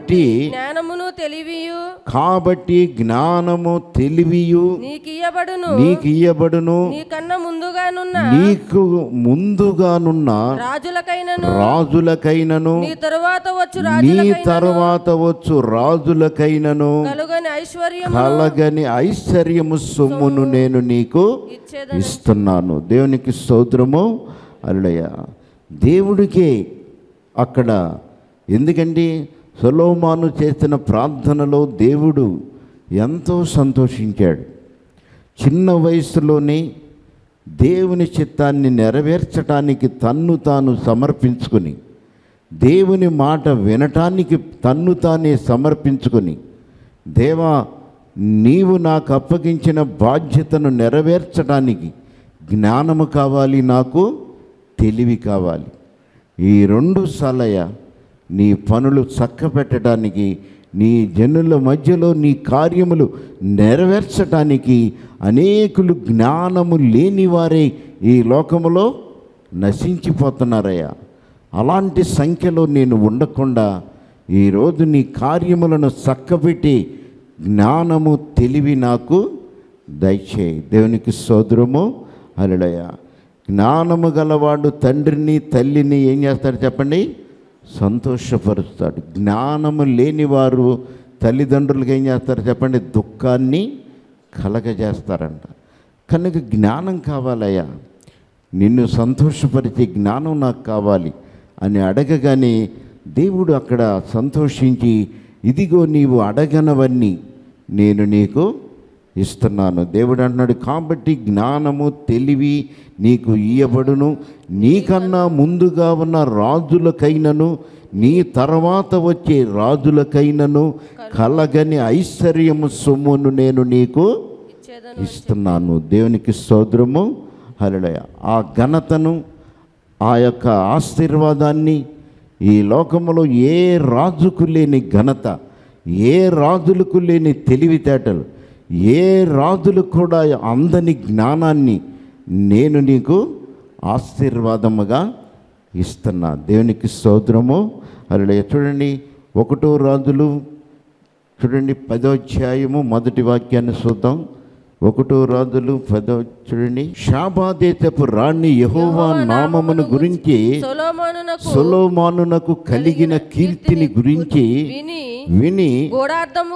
కాబట్టి జ్ఞానమును తెలివియు నీకు ఇయ్యబడును నీకు ముందుగానున్న రాజులకైనను నీ తరువాత వచ్చు రాజులకైనను కలగని ఐశ్వర్యము సొమ్మును నేను నీకు ఇస్తున్నాను. దేవునికి స్తోత్రము. హల్లెలూయా. దేవుడికే అక్కడ ఎందుకంటే సొలొమోను చేసిన ప్రార్థనలో దేవుడు ఎంతో సంతోషించాడు. చిన్న వయసులోనే దేవుని చిత్తాన్ని నెరవేర్చడానికి తన్ను తాను సమర్పించుకొని, దేవుని మాట వినటానికి తన్ను తానే సమర్పించుకొని, దేవా నీవు నాకు అప్పగించిన బాధ్యతను నెరవేర్చడానికి జ్ఞానము కావాలి, నాకు తెలివి కావాలి. ఈ రెండు సలయ నీ పనులు చక్కబెట్టడానికి, నీ జనుల మధ్యలో నీ కార్యములు నెరవేర్చడానికి అనేకులు జ్ఞానము లేని వారే ఈ లోకములో నశించిపోతున్నారయ్యా. అలాంటి సంఖ్యలో నేను ఉండకుండా ఈరోజు నీ కార్యములను చక్కబెట్టి జ్ఞానము తెలివి నాకు దయచేయి. దేవునికి స్తోత్రము. హల్లెలూయా. జ్ఞానము గలవాడు తండ్రిని తల్లిని ఏం చేస్తాడు చెప్పండి? సంతోషపరుస్తాడు. జ్ఞానము లేనివారు తల్లిదండ్రులకు ఏం చేస్తారు చెప్పండి? దుఃఖాన్ని కలగజేస్తారంట. కనుక జ్ఞానం కావాలయ్యా, నిన్ను సంతోషపరిచే జ్ఞానం నాకు కావాలి అని అడగగానే దేవుడు అక్కడ సంతోషించి, ఇదిగో నీవు అడగనవన్నీ నేను నీకు ఇస్తున్నాను. దేవుడు అంటున్నాడు, కాబట్టి జ్ఞానము తెలివి నీకు ఇయ్యబడును, నీకన్నా ముందుగా ఉన్న రాజులకైనను నీ తర్వాత వచ్చే రాజులకైనను కలగని ఐశ్వర్యము సొమ్మును నేను నీకు ఇస్తున్నాను. దేవునికి స్తోత్రము. హల్లెలూయా. ఆ ఘనతను, ఆ యొక్క ఆశీర్వాదాన్ని ఈ లోకములో ఏ రాజుకు లేని ఘనత, ఏ రాజులకు లేని తెలివితేటలు, ఏ రాజులు కూడా అందని జ్ఞానాన్ని నేను నీకు ఆశీర్వాదముగా ఇస్తున్నా. దేవునికి స్తోత్రము. హల్లెలూయా. చూడండి 1 రాజులు చూడండి 10వ అధ్యాయము మొదటి వాక్యాన్ని చూద్దాం. 1 రాజులు 10వ చూడండి. షాబా దేశపు రాణి యెహోవా నామమును గురించి సొలొమోనునకు కలిగిన కీర్తిని గురించి విని గూఢార్థము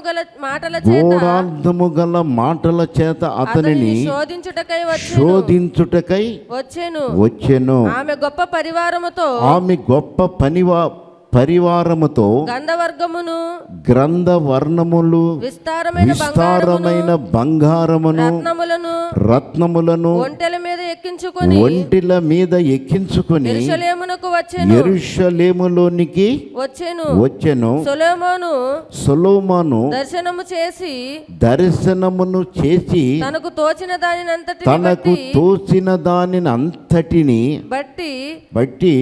గల మాటల చేత అతనిని శోధించుటకై వచ్చెను. ఆమె గొప్ప పరివారముతో గ్రంథవర్ణములు విస్తారమైన బంగారమును రత్నములను ఒంటెల మీద ఎక్కించుకొని యెరూషలేములోనికి వచ్చెను. సొలొమోను దర్శనమును చేసి తనకు తోచిన దానిని అంతటిని బట్టి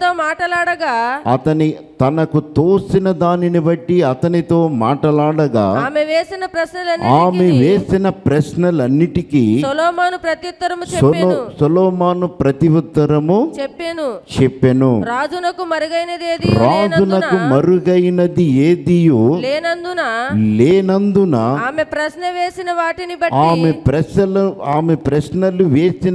తనకు తోసిన దానిని బట్టి అతనితో మాటలాడగా ఆమె వేసిన ప్రశ్నలన్నిటికీ సొలొమోను ప్రత్యుత్తరము చెప్పెను. రాజునకు మరుగైనది ఏదియు లేనందున ఆమె ప్రశ్నలు వేసిన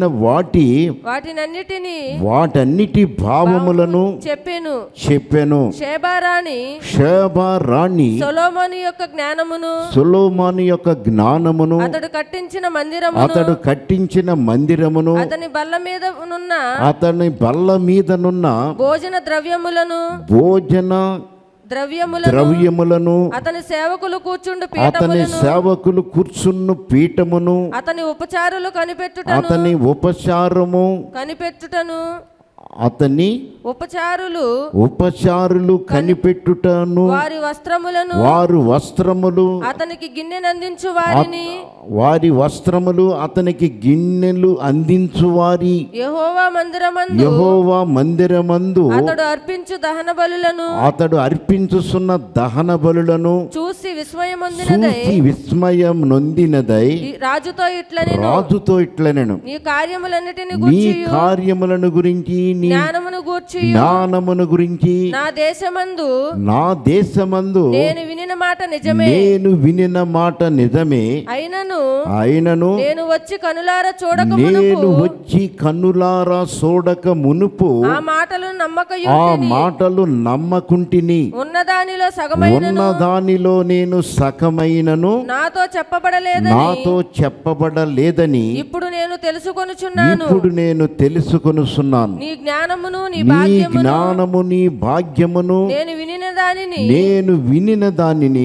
వాటన్నిటి భావములను చెప్పెను. షేబా రాణి సొలొమోను యొక్క జ్ఞానమును అతడు కట్టించిన మందిరమును అతని బల్ల మీదనున్న భోజన ద్రవ్యములను అతని సేవకులు కూర్చుండు పీఠమును అతని ఉపచారులు కనిపెట్టుటను వారి వస్త్రములు అతనికి గిన్నెలు అందించు వారి యెహోవా మందిరమందు అతడు అర్పించుచున్న దహన బలులను చూసి విస్మయం నొందినదై రాజుతో ఇట్లనెను, నీ కార్యములను గురించి గూర్చి జ్ఞానమును గురించి నా దేశమందు నేను వినిన మాట నిజమే. నేను వినిన మాట నిజమే. అయినను నేను వచ్చి కనులారా చూడక మునుపు ఆ మాటలు నమ్మకుంటిని. ఉన్నదానిలో నేను సగమైనను నాతో చెప్పబడలేదని ఇప్పుడు నేను తెలుసుకొనుచున్నాను. నీ జ్ఞానము నీ భాగ్యమును నేను వినిన దానిని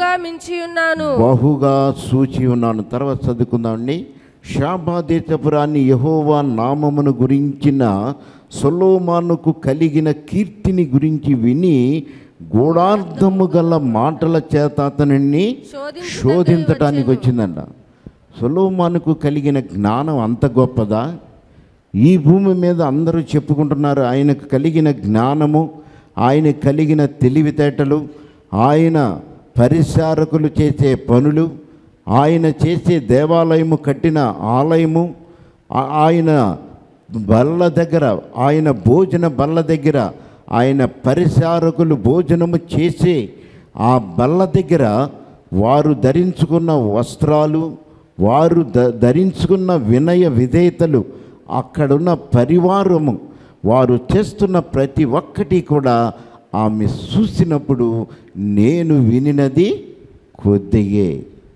బహుగా సూచి ఉన్నాను. తర్వాత చదువుకుందామండి. షాబా దేశపురాన్ని యెహోవా నామమును గురించిన సొలొమోనుకు కలిగిన కీర్తిని గురించి విని గూఢార్థము గల మాటల చేత అతనిని శోధించటానికి వచ్చిందంట. సొలొమోనుకు కలిగిన జ్ఞానం అంత గొప్పదా? ఈ భూమి మీద అందరూ చెప్పుకుంటున్నారు ఆయనకు కలిగిన జ్ఞానము, ఆయన కలిగిన తెలివితేటలు, ఆయన పరిచారకులు చేసే పనులు, ఆయన చేసే దేవాలయము కట్టిన ఆలయము, ఆయన బల్ల దగ్గర, ఆయన భోజన బల్ల దగ్గర ఆయన పరిచారకులు భోజనము చేసే ఆ బల్ల దగ్గర వారు ధరించుకున్న వస్త్రాలు, వారు ధరించుకున్న వినయ విధేయతలు, అక్కడున్న పరివారము, వారు చేస్తున్న ప్రతి ఒక్కటి కూడా ఆమె చూసినప్పుడు నేను వినినది కొద్దిగే,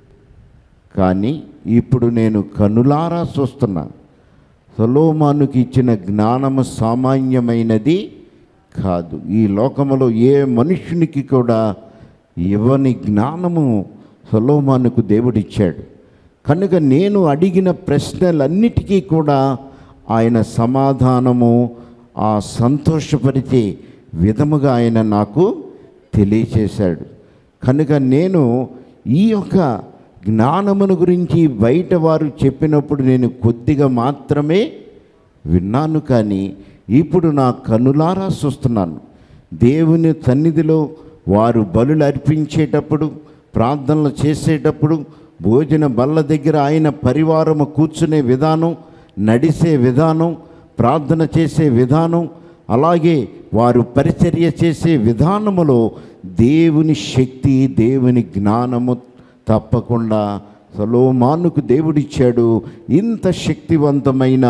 కానీ ఇప్పుడు నేను కనులారా చూస్తున్నా. సొలొమోనుకి ఇచ్చిన జ్ఞానము సామాన్యమైనది కాదు. ఈ లోకములో ఏ మనుషునికి కూడా ఇవ్వని జ్ఞానము సొలొమోనుకు దేవుడిచ్చాడు. కనుక నేను అడిగిన ప్రశ్నలన్నిటికీ కూడా ఆయన సమాధానము ఆ సంతోషపరిచే విధముగా ఆయన నాకు తెలియచేశాడు. కనుక నేను ఈ యొక్క జ్ఞానమును గురించి బయట వారు చెప్పినప్పుడు నేను కొద్దిగా మాత్రమే విన్నాను, కానీ ఇప్పుడు నా కనులారా చూస్తున్నాను. దేవుని సన్నిధిలో వారు బలులు అర్పించేటప్పుడు, ప్రార్థనలు చేసేటప్పుడు, భోజన బల్ల దగ్గర ఆయన పరివారము కూర్చునే విధానం, నడిసే విధానం, ప్రార్థన చేసే విధానం, అలాగే వారు పరిచర్య చేసే విధానములో దేవుని శక్తి, దేవుని జ్ఞానము తప్పకుండా సొలొమోనుకు దేవుడిచ్చాడు. ఇంత శక్తివంతమైన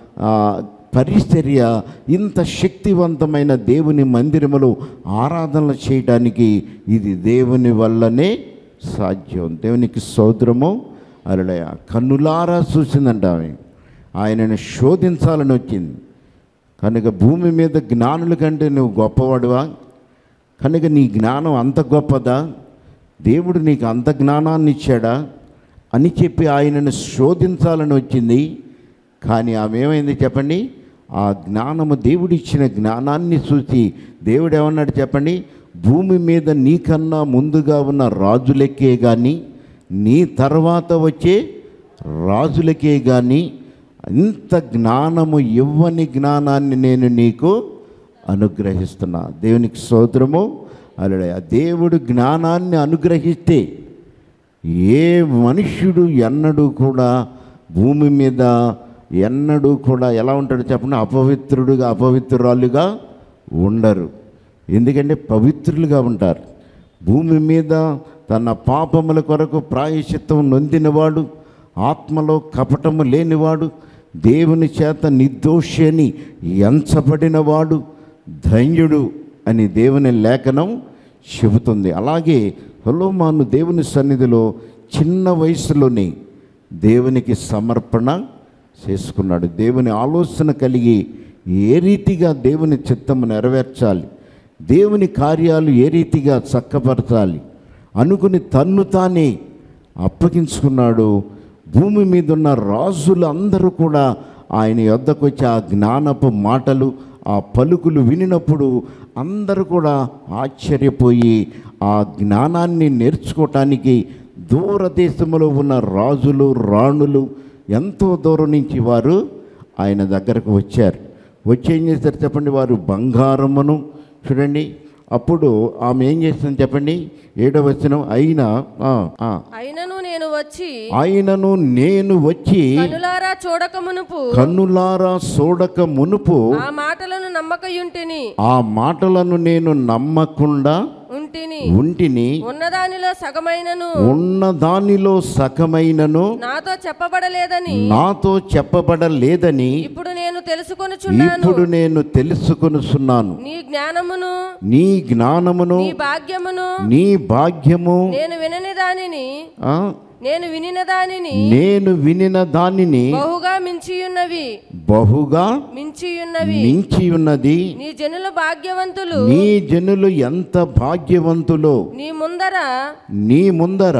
పరిచర్య, ఇంత శక్తివంతమైన దేవుని మందిరములో ఆరాధనలు చేయడానికి ఇది దేవుని వల్లనే సాధ్యం. దేవునికి స్తోత్రము. హల్లెలూయా. కన్నులారా చూసిందంట ఆమె. ఆయనను శోధించాలని వచ్చింది. కనుక భూమి మీద జ్ఞానుల కంటే నువ్వు గొప్పవాడువా? కనుక నీ జ్ఞానం అంత గొప్పదా? దేవుడు నీకు అంత జ్ఞానాన్ని ఇచ్చాడా అని చెప్పి ఆయనను శోధించాలని వచ్చింది. కానీ ఆమె ఏమైంది చెప్పండి? ఆ జ్ఞానము, దేవుడిచ్చిన జ్ఞానాన్ని చూసి దేవుడు ఏమన్నాడు చెప్పండి? భూమి మీద నీకన్నా ముందుగా ఉన్న రాజులకే కానీ, నీ తర్వాత వచ్చే రాజులకే కానీ ఇంత జ్ఞానము ఇవ్వని జ్ఞానాన్ని నేను నీకు అనుగ్రహిస్తున్నా. దేవునికి స్తోత్రము. హల్లెలూయా. దేవుడు జ్ఞానాన్ని అనుగ్రహిస్తే ఏ మనుష్యుడు ఎన్నడూ కూడా భూమి మీద ఎన్నడూ కూడా ఎలా ఉంటాడు చెప్పండి? అపవిత్రురాలుగా ఉండరు. ఎందుకంటే పవిత్రులుగా ఉంటారు. భూమి మీద తన పాపముల కొరకు ప్రాయశ్చిత్తం నొందినవాడు, ఆత్మలో కపటము లేనివాడు, దేవుని చేత నిర్దోషి అని ఎంచబడినవాడు ధన్యుడు అని దేవుని లేఖనం చెబుతుంది. అలాగే సొలొమోను దేవుని సన్నిధిలో చిన్న వయసులోనే దేవునికి సమర్పణ చేసుకున్నాడు. దేవుని ఆలోచన కలిగి ఏ రీతిగా దేవుని చిత్తము నెరవేర్చాలి, దేవుని కార్యాలు ఏ రీతిగా చక్కపరచాలి అనుకుని తన్ను తానే అప్పగించుకున్నాడు. భూమి మీద ఉన్న రాజులు అందరూ కూడా ఆయన యొద్దకు వచ్చి ఆ జ్ఞానపు మాటలు, ఆ పలుకులు వినినప్పుడు అందరూ కూడా ఆశ్చర్యపోయి ఆ జ్ఞానాన్ని నేర్చుకోవటానికి దూరదేశంలో ఉన్న రాజులు, రాణులు ఎంతో దూరం నుంచి వారు ఆయన దగ్గరకు వచ్చారు. వచ్చి ఏం చేశారు చెప్పండి? వారు బంగారమును చూడండి, అప్పుడు ఆమె ఏం చేస్తుంది చెప్పండి, 7వ వచనం. అయినను నేను వచ్చి కనులారా చూడక మునుపు ఆ మాటలను నేను నమ్మకుండా ఉంటిని. ఉన్నదానిలో సగమైనను నాతో చెప్పబడలేదని ఇప్పుడు నేను తెలుసుకొనుచున్నాను. నీ జ్ఞానమును నీ భాగ్యము నేను వినిన దానిని బహుగా మించి ఉన్నది. నీ జనులు ఎంత భాగ్యవంతులో నీ ముందర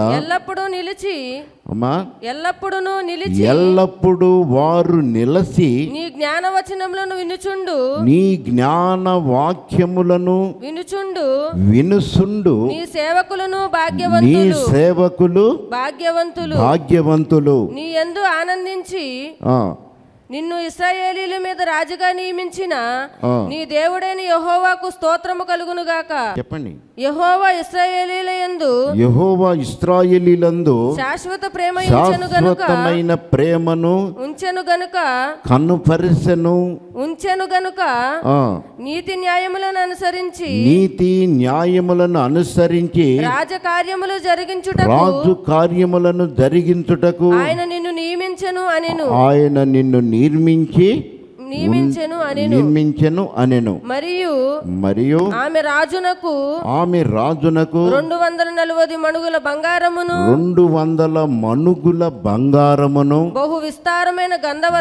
ఎల్లప్పుడూ వారు నిలసి నీ జ్ఞాన వాక్యములను వినుచుండు. నీ సేవకులు భాగ్యవంతులు. నీ యందు ఆనందించి నిన్ను ఇశ్రాయేలీల మీద రాజుగా నియమించిన నీ దేవుడైన యెహోవాకు స్తోత్రము కలుగును గాక. చెప్పండి. యెహోవా ఇశ్రాయేలీలందు శాశ్వత శాశ్వతమైన ప్రేమను ఉంచెను గనుక ఉంచెను గనుక నీతి న్యాయములను అనుసరించి రాజకార్యములను జరిగించుటకు ఆయన నిన్ను నిర్మించెను అనెను. మరియు ఆమె రాజునకు 240 మణుగుల బంగారమును బహు విస్తారమైన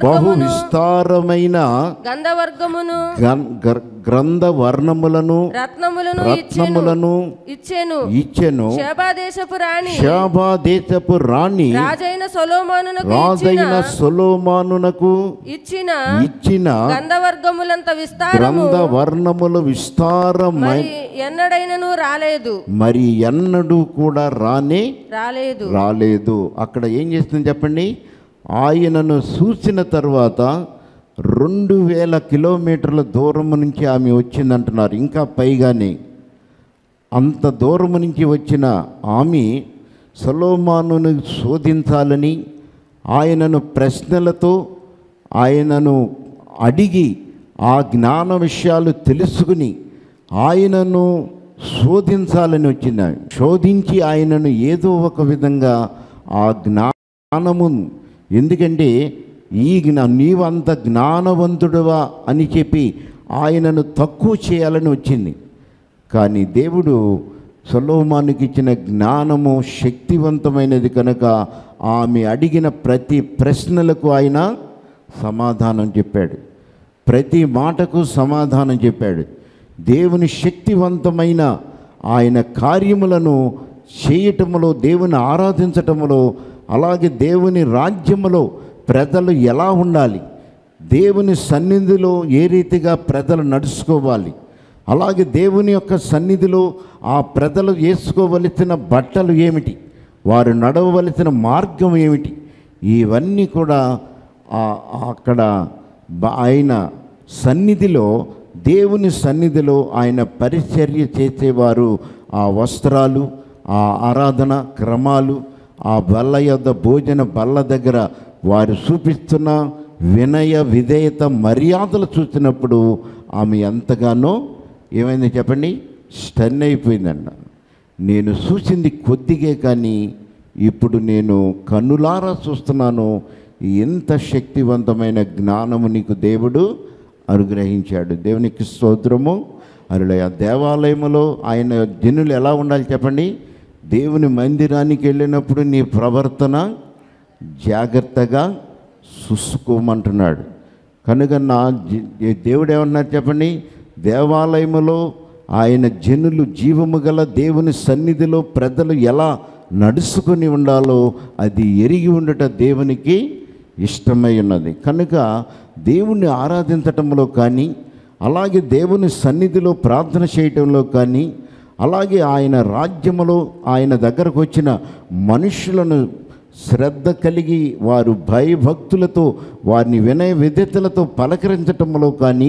గంధవర్గమును గ్రంథవర్ణములను రత్నములను ఇచ్చెను. శేబాదేశపు రాణి రాజైన సొలొమోనునకు ఇచ్చిన గంధవర్ణములు విస్తారమై మరి ఎన్నడూ కూడా రాలేదు. అక్కడ ఏం చేస్తుంది చెప్పండి. ఆయనను చూసిన తర్వాత 2000 కిలోమీటర్ల దూరం నుంచి ఆమె వచ్చిందంటున్నారు. ఇంకా పైగానే అంత దూరం నుంచి వచ్చిన ఆమె సొలొమోనును శోధించాలని ఆయనను ప్రశ్నలతో ఆయనను అడిగి ఆ జ్ఞాన విషయాలు తెలుసుకుని ఆయనను శోధించాలని వచ్చింది. శోధించి ఆయనను ఏదో ఒక విధంగా ఆ జ్ఞానము, ఎందుకంటే నీవు అంత జ్ఞానవంతుడువా అని చెప్పి ఆయనను తక్కువ చేయాలని వచ్చింది. కానీ దేవుడు సొలొమోనుకి ఇచ్చిన జ్ఞానము శక్తివంతమైనది కనుక ఆమె అడిగిన ప్రతి ప్రశ్నలకు ఆయన సమాధానం చెప్పాడు. ప్రతి మాటకు సమాధానం చెప్పాడు. దేవుని శక్తివంతమైన ఆయన కార్యములను చేయటములో, దేవుని ఆరాధించటములో, అలాగే దేవుని రాజ్యములో ప్రజలు ఎలా ఉండాలి, దేవుని సన్నిధిలో ఏ రీతిగా ప్రజలు నడుచుకోవాలి, అలాగే దేవుని యొక్క సన్నిధిలో ఆ ప్రజలు వేసుకోవలసిన బట్టలు ఏమిటి, వారు నడవవలసిన మార్గం ఏమిటి, ఇవన్నీ కూడా అక్కడ ఆయన సన్నిధిలో, దేవుని సన్నిధిలో ఆయన పరిచర్య చేసేవారు ఆ వస్త్రాలు, ఆ ఆరాధన క్రమాలు, ఆ బల్ల యొద్ద భోజన బల్ల దగ్గర వారు చూపిస్తున్న వినయ విధేయత మర్యాదలు చూసినప్పుడు ఆమె ఎంతగానో ఏమైంది చెప్పండి, స్టన్ అయిపోయిందంట. నేను చూసింది కొద్దిగే, కానీ ఇప్పుడు నేను కన్నులారా చూస్తున్నాను, ఎంత శక్తివంతమైన జ్ఞానము నీకు దేవుడు అనుగ్రహించాడు. దేవునికి స్తోత్రము. అరులయ దేవాలయములో ఆయన జనులు ఎలా ఉండాలి చెప్పండి. దేవుని మందిరానికి వెళ్ళినప్పుడు నీ ప్రవర్తన జాగ్రత్తగా చూసుకోమంటున్నాడు. కనుక దేవుడు ఏమన్నారు చెప్పండి, దేవాలయములో ఆయన జనులు జీవము గల దేవుని సన్నిధిలో ప్రజలు ఎలా నడుచుకొని ఉండాలో అది ఎరిగి ఉండట దేవునికి ఇష్టమై ఉన్నది. కనుక దేవుణ్ణి ఆరాధించటంలో కానీ, అలాగే దేవుని సన్నిధిలో ప్రార్థన చేయటంలో కానీ, అలాగే ఆయన రాజ్యములో ఆయన దగ్గరకు వచ్చిన మనుషులను శ్రద్ధ కలిగి వారు భయభక్తులతో వారిని వినయ విధేయతలతో పలకరించటంలో కానీ,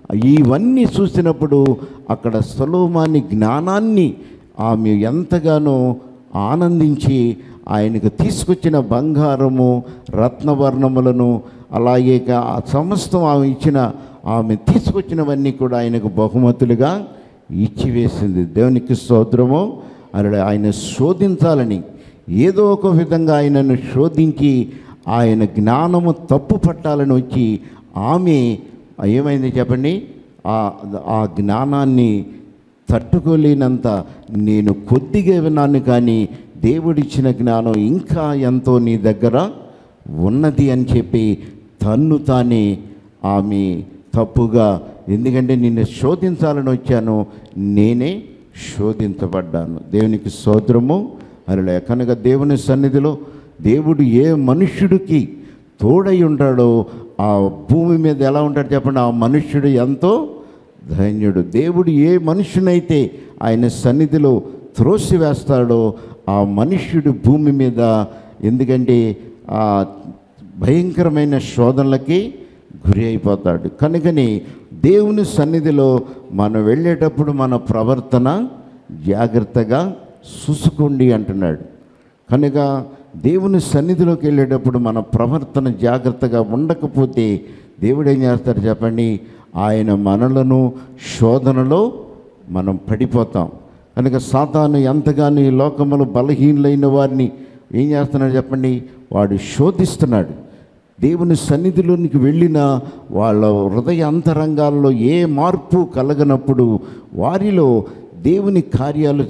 ఇవన్నీ చూసినప్పుడు అక్కడ సొలొమోను జ్ఞానాన్ని ఆమె ఎంతగానో ఆనందించి ఆయనకు తీసుకొచ్చిన బంగారము రత్నవర్ణములను అలాగే ఆ సమస్తం ఆమె ఇచ్చిన ఆమె తీసుకొచ్చినవన్నీ కూడా ఆయనకు బహుమతులుగా ఇచ్చివేసింది. దేవునికి స్తోత్రము. అలా ఆయన శోధించాలని ఏదో ఒక విధంగా ఆయనను శోధించి ఆయన జ్ఞానము తప్పు పట్టాలని వచ్చి ఆమె ఏమైంది చెప్పండి, ఆ జ్ఞానాన్ని తట్టుకోలేనంత నేను కొద్దిగా విన్నాను, కానీ దేవుడిచ్చిన జ్ఞానం ఇంకా ఎంతో నీ దగ్గర ఉన్నది అని చెప్పి తన్ను తానే ఆమె తప్పుగా, ఎందుకంటే నిన్ను శోధించాలని వచ్చాను, నేనే శోధించబడ్డాను. దేవునికి స్తోత్రము. అలా కనుక దేవుని సన్నిధిలో దేవుడు ఏ మనుష్యుడికి తోడై ఉంటాడో ఆ భూమి మీద ఎలా ఉంటాడు చెప్పండి, ఆ మనుష్యుడు ఎంతో ధన్యుడు. దేవుడు ఏ మనుషునైతే ఆయన సన్నిధిలో త్రోసివేస్తాడో ఆ మనుష్యుడు భూమి మీద, ఎందుకంటే ఆ భయంకరమైన శోధనలకి గురి అయిపోతాడు. కనుకని దేవుని సన్నిధిలో మనం వెళ్ళేటప్పుడు మన ప్రవర్తన జాగ్రత్తగా చూసుకోండి అంటున్నాడు. కనుక దేవుని సన్నిధిలోకి వెళ్ళేటప్పుడు మన ప్రవర్తన జాగ్రత్తగా ఉండకపోతే దేవుడు ఏం చేస్తాడు చెప్పండి, ఆయన మనలను శోధనలో మనం పడిపోతాం. కనుక సాతాను ఎంతగానో ఈ లోకములో బలహీనులైన వారిని ఏం చేస్తున్నాడు చెప్పండి, వాడు శోధిస్తున్నాడు. దేవుని సన్నిధిలోనికి వెళ్ళిన వాళ్ళ హృదయ అంతరంగాల్లో ఏ మార్పు కలగనప్పుడు వారిలో దేవుని కార్యాలు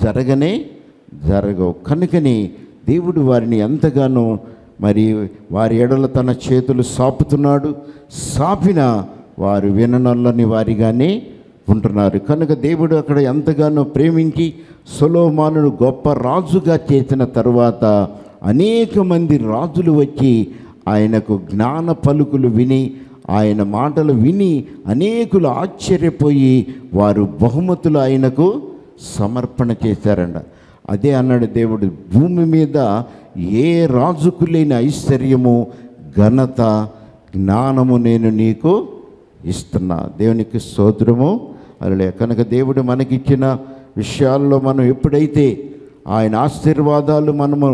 జరగవు. కనుకని దేవుడు వారిని ఎంతగానో మరి వారి ఎడల తన చేతులు సాపుతున్నాడు. సాపిన వారు విననొల్లని వారిగానే ఉంటున్నారు. కనుక దేవుడు అక్కడ ఎంతగానో ప్రేమించి సొలొమోనును గొప్ప రాజుగా చేసిన తరువాత అనేక మంది రాజులు వచ్చి ఆయనకు జ్ఞాన పలుకులు విని ఆయన మాటలు విని అనేకులు ఆశ్చర్యపోయి వారు బహుమతులు ఆయనకు సమర్పణ చేశారంట. అదే అన్నాడు దేవుడు, భూమి మీద ఏ రాజుకు లేని ఐశ్వర్యము ఘనత జ్ఞానము నేను నీకు ఇస్తున్నా. దేవునికి స్తోత్రము. అలా కనుక దేవుడు మనకిచ్చిన విషయాల్లో మనం ఎప్పుడైతే ఆయన ఆశీర్వాదాలు మనము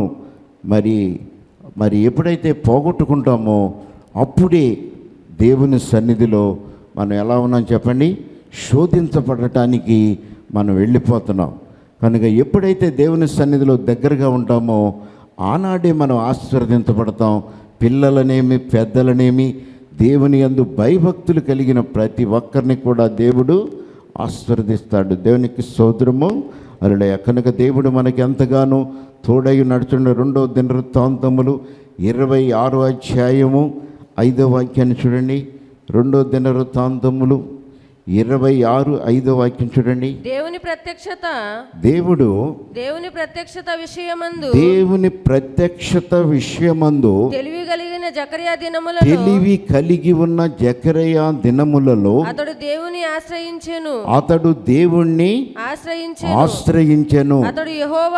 మరి ఎప్పుడైతే పోగొట్టుకుంటామో అప్పుడే దేవుని సన్నిధిలో మనం ఎలా ఉన్నాం చెప్పండి, శోధించబడటానికి మనం వెళ్ళిపోతున్నాం. కనుక ఎప్పుడైతే దేవుని సన్నిధిలో దగ్గరగా ఉంటామో ఆనాడే మనం ఆశీర్వదించబడతాం. పిల్లలనేమి పెద్దలనేమి దేవుని యందు భయభక్తులు కలిగిన ప్రతి ఒక్కరిని కూడా దేవుడు ఆశీర్వదిస్తాడు. దేవునికి స్తోత్రము. అలా కనుక దేవుడు మనకి ఎంతగానో తోడై నడుచుండే. 2వ దినవృత్తాంతములు 26వ అధ్యాయము 5వ వాక్యాన్ని చూడండి. 2వ దినవృత్తాంతములు 26:5 వాక్యం చూడండి. దేవుని ప్రత్యక్షత దేవుని ప్రత్యక్షత విషయమందు తెలివి కలిగి ఉన్న జకరియా దినములలో అతడు దేవుణ్ణి ఆశ్రయించెను. అతడు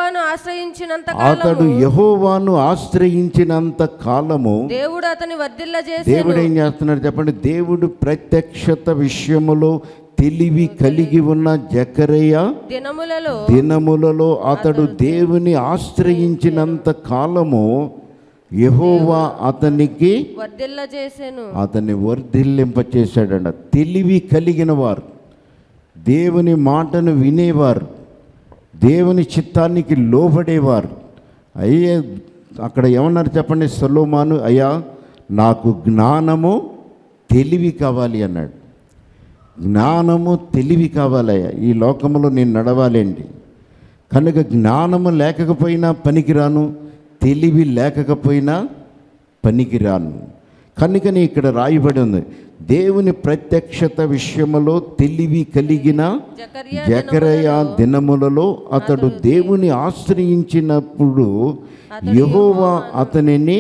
యెహోవాను ఆశ్రయించినంత కాలము దేవుడు అతని వర్ధిల్ల చేసెను. దేవుడు ఏం చేస్తున్నాడు చెప్పండి, దేవుడు ప్రత్యక్షత విషయములో తెలివి కలిగి ఉన్న జకరియా దినములలో అతడు దేవుని ఆశ్రయించినంత కాలము యెహోవా అతనికి అతన్ని వర్ధిల్లింపచేశాడంట. తెలివి కలిగిన వారు, దేవుని మాటను వినేవారు, దేవుని చిత్తానికి లోబడేవారు. అయ్యే అక్కడ ఏమన్నారు చెప్పండి, సొలొమోను అయ్యా నాకు జ్ఞానము తెలివి కావాలి అన్నాడు. జ్ఞానము తెలివి కావాలయ్యా, ఈ లోకంలో నేను నడవాలండి. కనుక జ్ఞానము లేకపోయినా పనికిరాను, తెలివి లేకపోయినా పనికిరాను. కనుకని ఇక్కడ రాయబడి ఉంది, దేవుని ప్రత్యక్షత విషయములో తెలివి కలిగిన జకరియా దినములలో అతడు దేవుని ఆశ్రయించినప్పుడు యెహోవా అతనిని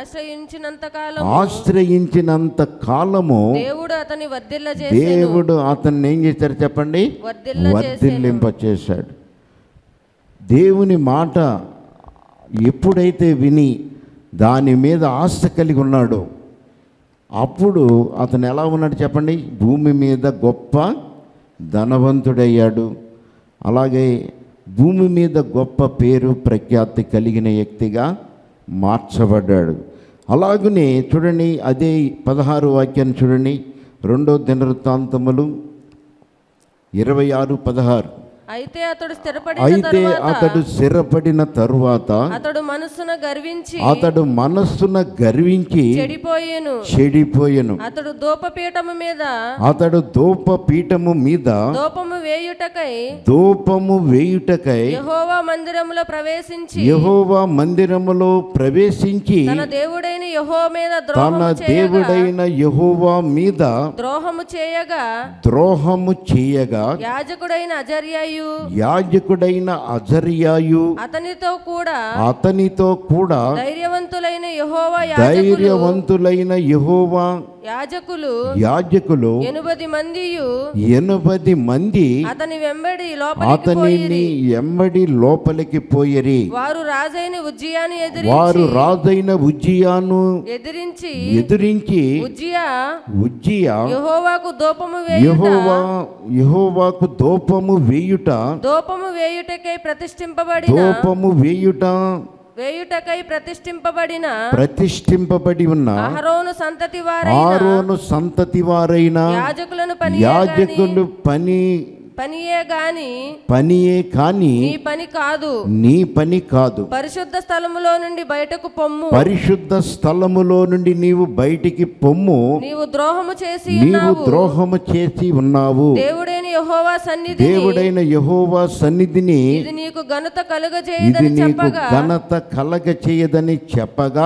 ఆశ్రయించినంత కాలము దేవుడు అతన్ని ఏం చేశారు చెప్పండి, వర్ధిల్లింపచేశాడు. దేవుని మాట ఎప్పుడైతే విని దాని మీద ఆశ కలిగి ఉన్నాడో, అప్పుడు అతను ఎలా ఉన్నాడు చెప్పండి? భూమి మీద గొప్ప ధనవంతుడయ్యాడు. అలాగే భూమి మీద గొప్ప పేరు ప్రఖ్యాతి కలిగిన వ్యక్తిగా మార్చబడ్డాడు. అలాగనే చూడండి, అదే 16 వాక్యాన్ని చూడండి, 2 దినవృత్తాంతములు 26:16. అయితే అతడు స్థిరపడిన తరువాత అతడు మనస్సున గర్వించి చెడిపోయెను. అతడు ధూపపీఠము మీద ధూపము వేయుటకై యెహోవా మందిరములో ప్రవేశించి తన దేవుడైన యెహోవా మీద ద్రోహము చేయగా యాజకుడైన అజర్యాయు అతనితో కూడా ధైర్యవంతులైన యెహోవా యాజకులు 80 మంది అతనిని వెంబడి లోపలికి పోయిరి. వారు రాజైన ఉజ్జియాను ఎదిరించి ఉజ్జియా యెహోవాకు ధూపము వేయుటకై ప్రతిష్ఠింపబడి ఉన్న అహరోను సంతతి వారైన యాజకులు పనియే కాని నీ పని కాదు. పరిశుద్ధ స్థలములో నుండి నీవు బయటికి పొమ్ము. నీవు ద్రోహము చేసి ఉన్నావు. దేవుడైన యెహోవా సన్నిధిని ఇది నీకు ఘనత కలగచేయదని చెప్పగా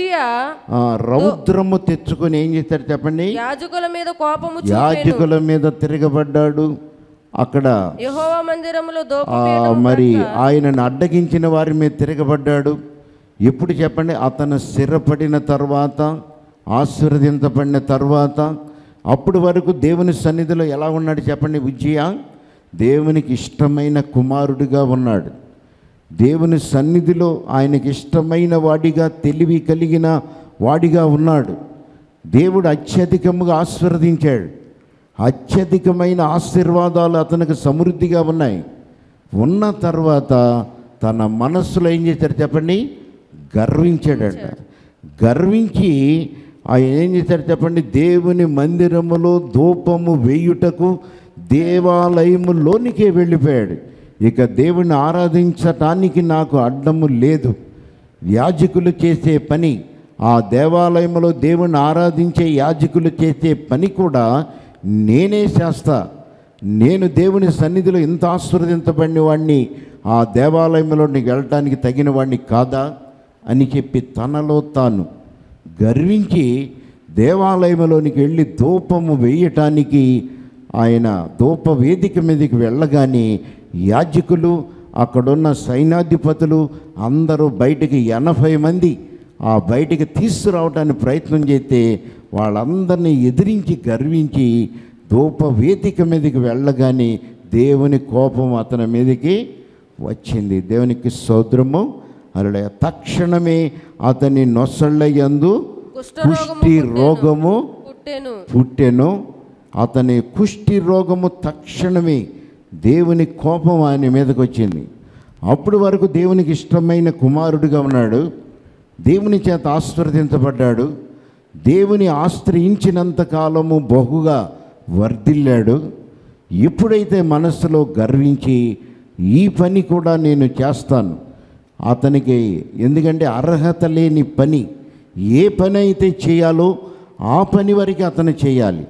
రౌద్రము తెచ్చుకొని ఏం చేశాడు చెప్పండి? యాజకుల మీద తిరగబడ్డాడు. అక్కడ యెహోవా మందిరములో మరి ఆయనను అడ్డగించిన వారి మీద తిరగబడ్డాడు. ఎప్పుడు చెప్పండి? అతను స్థిరపడిన తర్వాత, ఆశీర్వదించబడిన తర్వాత. అప్పుడు వరకు దేవుని సన్నిధిలో ఎలా ఉన్నాడు చెప్పండి? ఉజ్జియా దేవునికి ఇష్టమైన కుమారుడిగా ఉన్నాడు. దేవుని సన్నిధిలో ఆయనకి ఇష్టమైన వాడిగా, తెలివి కలిగిన వాడిగా ఉన్నాడు. దేవుడు అత్యధికముగా ఆశీర్వదించాడు. అత్యధికమైన ఆశీర్వాదాలు అతనికి సమృద్ధిగా ఉన్నాయి. ఉన్న తర్వాత తన మనస్సులో ఏం చేశాడు చెప్పండి? గర్వించాడట. గర్వించి ఆయన ఏం చేశాడు చెప్పండి? దేవుని మందిరములో ధూపము వేయుటకు దేవాలయములోనికే వెళ్ళిపోయాడు. ఇక దేవుని ఆరాధించటానికి నాకు అడ్డము లేదు. యాజకులు చేసే పని, ఆ దేవాలయంలో దేవుని ఆరాధించే యాజకులు చేసే పని కూడా నేనే చేస్తా. నేను దేవుని సన్నిధిలో ఇంత ఆశీర్వదించబడిన వాడిని, ఆ దేవాలయంలోనికి వెళ్ళటానికి తగిన వాడిని కాదా అని చెప్పి తనలో తాను గర్వించి దేవాలయంలోనికి వెళ్ళి ధూపము వేయటానికి ఆయన ధూప వేదిక మీదకి వెళ్ళగానే యాజకులు, అక్కడున్న సైన్యాధిపతులు అందరూ బయటికి 80 మంది ఆ బయటికి తీసుకురావడానికి ప్రయత్నం చేస్తే వాళ్ళందరినీ ఎదిరించి గర్వించి ధూప వేదిక మీదకి వెళ్ళగానే దేవుని కోపం అతని మీదకి వచ్చింది. దేవునికి స్తోత్రము. అలా తక్షణమే అతని నొసళ్ళయందు కుష్టి రోగము పుట్టెను. అతని కుష్టి రోగము తక్షణమే దేవుని కోపం ఆయన మీదకి వచ్చింది. అప్పుడు వరకు దేవునికి ఇష్టమైన కుమారుడిగా ఉన్నాడు. దేవుని చేత ఆశీర్వదించబడ్డాడు. దేవుని ఆశ్రయించినంత కాలము బహుగా వర్ధిల్లాడు. ఎప్పుడైతే మనస్సులో గర్వించి ఈ పని కూడా నేను చేస్తాను, అతనికి ఎందుకంటే అర్హత లేని పని, ఏ పని అయితే చేయాలో ఆ పని వరకు అతను చేయాలి.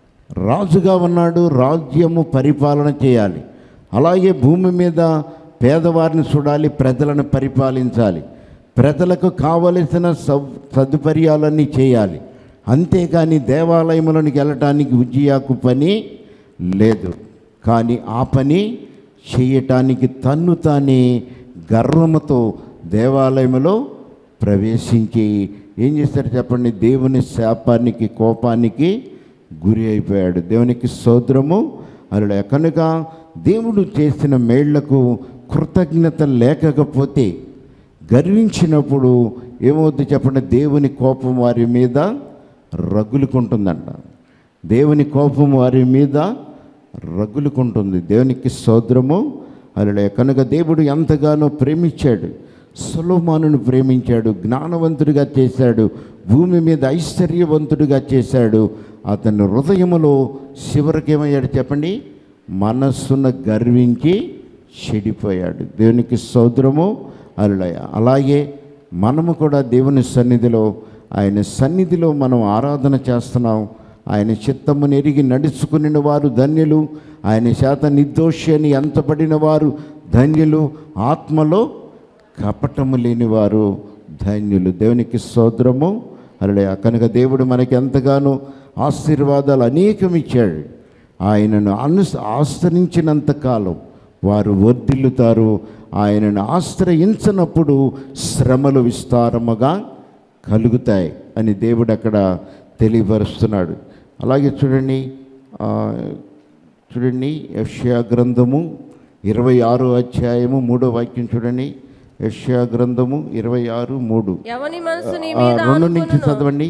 రాజుగా ఉన్నాడు, రాజ్యము పరిపాలన చేయాలి. అలాగే భూమి మీద పేదవారిని చూడాలి, ప్రజలను పరిపాలించాలి, ప్రజలకు కావలసిన సదుపాయాలన్నీ చేయాలి. అంతేకాని దేవాలయంలోనికి వెళ్ళటానికి ఉజ్జియాకు పని లేదు. కానీ ఆ పని చేయటానికి తన్ను తానే గర్వముతో దేవాలయంలో ప్రవేశించి ఏం చేస్తాడు చెప్పండి? దేవుని శాపానికి, కోపానికి గురి అయిపోయాడు. దేవునికి స్తోత్రము. అలా కనుక దేవుడు చేసిన మేళ్లకు కృతజ్ఞత లేకపోతే, గర్వించినప్పుడు ఏమవుతుంది చెప్పండి? దేవుని కోపం వారి మీద రగులుకుంటుందంట. దేవుని కోపం వారి మీద రగులుకుంటుంది. దేవునికి స్తోత్రము. హల్లెలూయా. కనుక దేవుడు ఎంతగానో ప్రేమించాడు, సొలొమోనును ప్రేమించాడు, జ్ఞానవంతుడిగా చేశాడు, భూమి మీద ఐశ్వర్యవంతుడిగా చేశాడు. అతని హృదయములో చివరికి ఏమయ్యాడు చెప్పండి? మనస్సును గర్వించి చెడిపోయాడు. దేవునికి స్తోత్రము. హల్లెలూయా. అలాగే మనము కూడా దేవుని సన్నిధిలో, ఆయన సన్నిధిలో మనం ఆరాధన చేస్తున్నాం. ఆయన చిత్తమును ఎరిగి నడుచుకుని వారు ధన్యులు, ఆయన చేత నిర్దోషి అని ఎంతపడిన వారు ధన్యులు, ఆత్మలో కపటము లేని వారు ధన్యులు. దేవునికి స్తోత్రము. హల్లెలూయా. కనుక దేవుడు మనకి ఎంతగానో ఆశీర్వాదాలు అనేకం ఇచ్చాడు. ఆయనను ఆశ్రయించినంత కాలం వారు వర్ధిల్లుతారు. ఆయనను ఆశ్రయించినప్పుడు శ్రమలు విస్తారముగా కలుగుతాయి అని దేవుడు అక్కడ తెలియపరుస్తున్నాడు. అలాగే చూడండి యెషయా గ్రంథము 26వ అధ్యాయము 3వ వాక్యం చూడండి. యెషయా గ్రంథము 26:3. ఎవని మనసు నీ మీద 2 నుంచి చదవండి.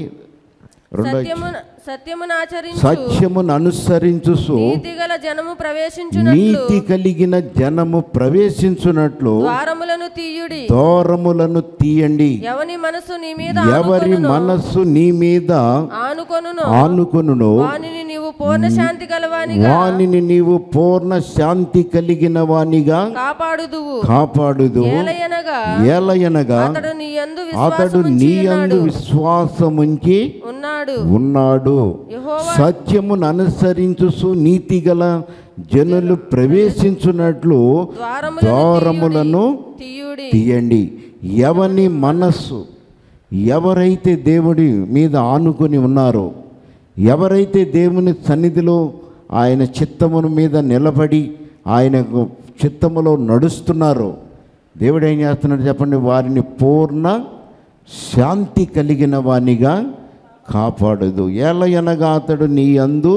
సత్యమును అనుసరించు నీతి కలిగిన జనము ప్రవేశించున్నట్లు ద్వారములను తీయండి. ఎవరి మనస్సు నీ మీద ఆనుకొనును వానిని నీవు పూర్ణ శాంతి కలిగిన వానిగా కాపాడుదు. ఏలయనగా అతడు నీ యందు విశ్వాసముంచి ఉన్నాడు. సత్యమును అనుసరించు నీతిగల జనులు ప్రవేశించున్నట్లు ద్వారములను తీయండి. ఎవని మనస్సు, ఎవరైతే దేవుడి మీద ఆనుకొని ఉన్నారో, ఎవరైతే దేవుని సన్నిధిలో ఆయన చిత్తమును మీద నిలబడి ఆయన చిత్తములో నడుస్తున్నారో, దేవుడు ఏం చేస్తున్నాడు చెప్పండి? వారిని పూర్ణ శాంతి కలిగిన వానిగా కాపాడదు. ఏలయనగా అతడు నీ యందు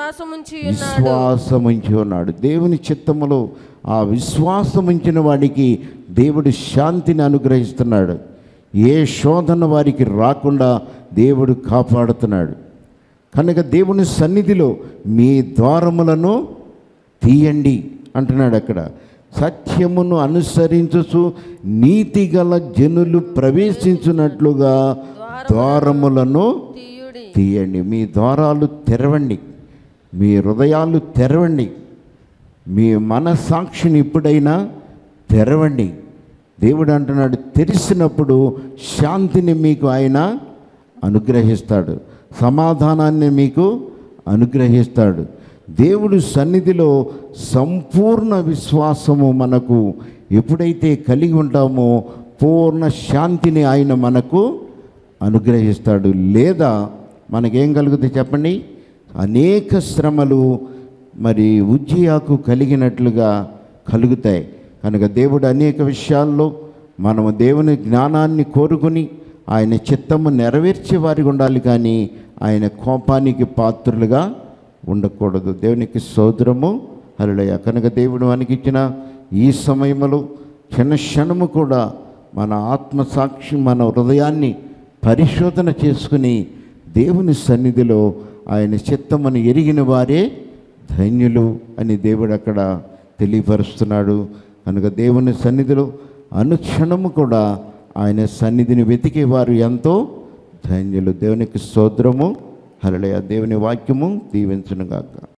విశ్వాసముంచి ఉన్నాడు. దేవుని చిత్తములో ఆ విశ్వాసముంచిన వాడికి దేవుడు శాంతిని అనుగ్రహిస్తున్నాడు. ఏ శోధన వారికి రాకుండా దేవుడు కాపాడుతున్నాడు. కనుక దేవుని సన్నిధిలో మీ ద్వారములను తీయండి అంటున్నాడు అక్కడ. సత్యమును అనుసరించు నీతిగల జనులు ప్రవేశించినట్లుగా ద్వారములను తీయండి. మీ ద్వారాలు తెరవండి, మీ హృదయాలు తెరవండి, మీ మనస్సాక్షిని ఇప్పుడైనా తెరవండి. దేవుడు అంటున్నాడు, తెరిచినప్పుడు శాంతిని మీకు ఆయన అనుగ్రహిస్తాడు, సమాధానాన్ని మీకు అనుగ్రహిస్తాడు. దేవుడు సన్నిధిలో సంపూర్ణ విశ్వాసము మనకు ఎప్పుడైతే కలిగి ఉంటామో పూర్ణ శాంతిని ఆయన మనకు అనుగ్రహిస్తాడు. లేదా మనకేం కలుగుతుంది చెప్పండి? అనేక శ్రమలు మరి ఉజ్జియాకు కలిగినట్లుగా కలుగుతాయి. కనుక దేవుడు అనేక విషయాల్లో మనము దేవుని జ్ఞానాన్ని కోరుకుని ఆయన చిత్తము నెరవేర్చే వారికి ఉండాలి, కానీ ఆయన కోపానికి పాత్రులుగా ఉండకూడదు. దేవునికి స్తోత్రము. హల్లెలూయా. కనుక దేవుడు మనకి ఇచ్చిన ఈ సమయంలో క్షణము కూడా మన ఆత్మసాక్షి, మన హృదయాన్ని పరిశోధన చేసుకుని దేవుని సన్నిధిలో ఆయన చిత్తమును ఎరిగిన వారే ధన్యులు అని దేవుడు అక్కడ తెలియపరుస్తున్నాడు. కనుక దేవుని సన్నిధిలో అనుక్షణము కూడా ఆయన సన్నిధిని వెతికేవారు ఎంతో ధన్యులు. దేవునికి స్తోత్రము. హల్లెలూయా. దేవుని వాక్యము దీవించును గాక.